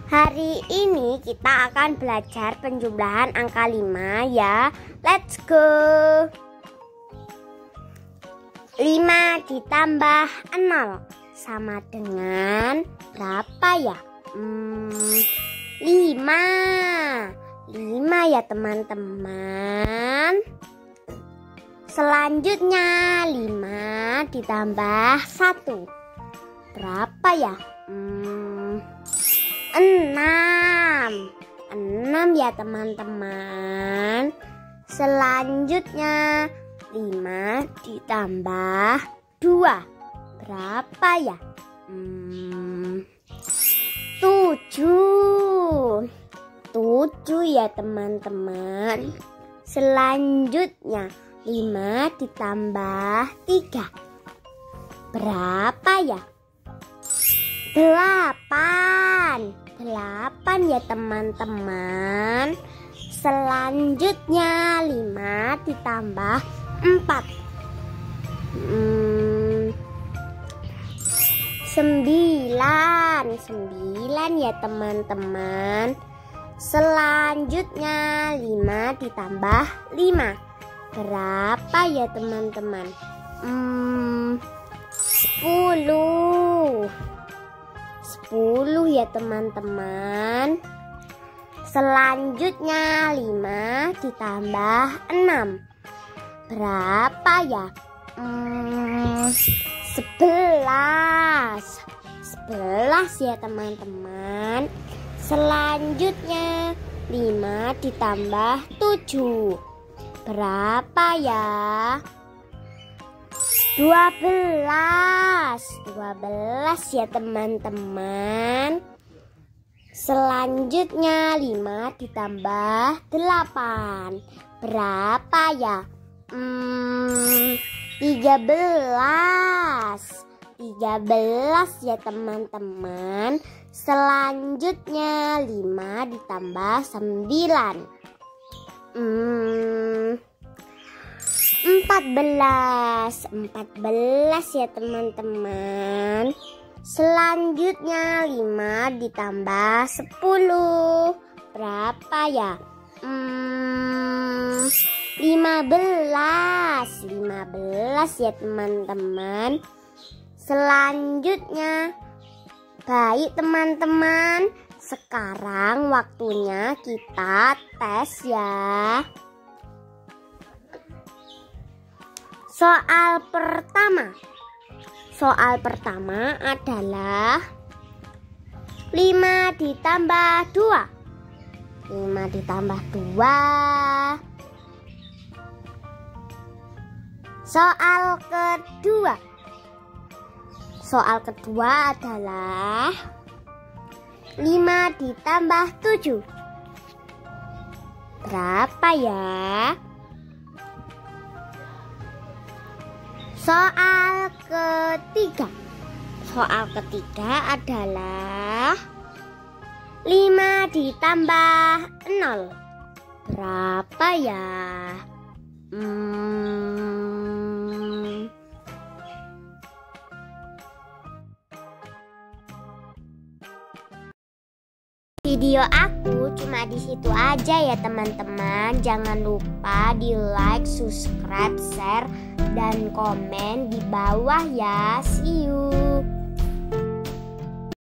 Hari ini kita akan belajar penjumlahan angka 5 ya. Let's go. 5 ditambah 0 sama dengan berapa ya? 5 ya teman-teman. Selanjutnya 5 ditambah 1 berapa ya? 6 ya teman-teman. Selanjutnya 5 ditambah 2 berapa ya? 7 ya teman-teman. Selanjutnya 5 ditambah 3 berapa ya? 8 ya teman-teman. Selanjutnya 5 ditambah 4 9 ya teman-teman. Selanjutnya 5 ditambah 5 berapa ya teman-teman? 10 ya teman-teman. Selanjutnya 5 ditambah 6 berapa ya? 11 ya teman-teman. Selanjutnya 5 ditambah 7 berapa ya? 12 ya teman-teman. Selanjutnya 5 ditambah 8 berapa ya? 13 ya teman-teman. Selanjutnya 5 ditambah 9 14 ya teman-teman. Selanjutnya 5 ditambah 10 berapa ya? 15 ya teman-teman. Selanjutnya baik teman-teman, sekarang waktunya kita tes ya. Soal pertama adalah 5 ditambah 2. 5 ditambah 2. Soal kedua adalah 5 ditambah 7 berapa ya? Soal ketiga adalah 5 ditambah 0 berapa ya? Video aku cuma di situ aja ya teman-teman. Jangan lupa di like, subscribe, share, dan komen di bawah ya. See you.